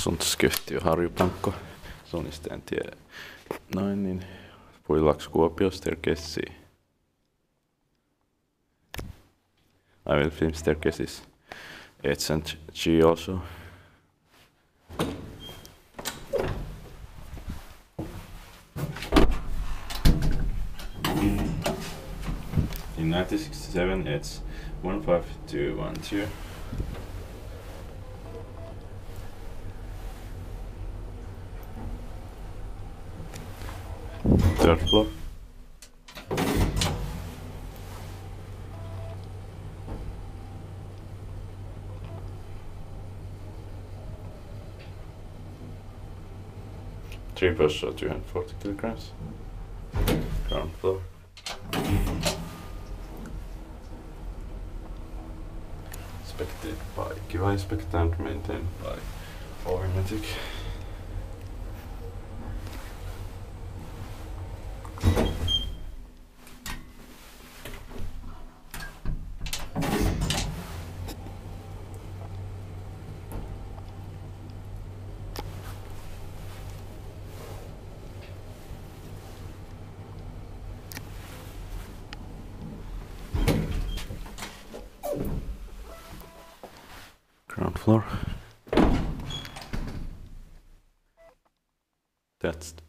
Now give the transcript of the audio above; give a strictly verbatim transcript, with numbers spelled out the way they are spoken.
Suunnistajantie Harjupankko, Suunnistajantie noin niin, Puijonlaakso Kuopio staircase. I will film staircases H and G also. In nineteen sixty-seven it's one five two one two. Third floor. Three person, two hundred forty kilograms. Ground floor. Inspected by Kiva Inspect and maintained by Ormatic. Ground floor. That's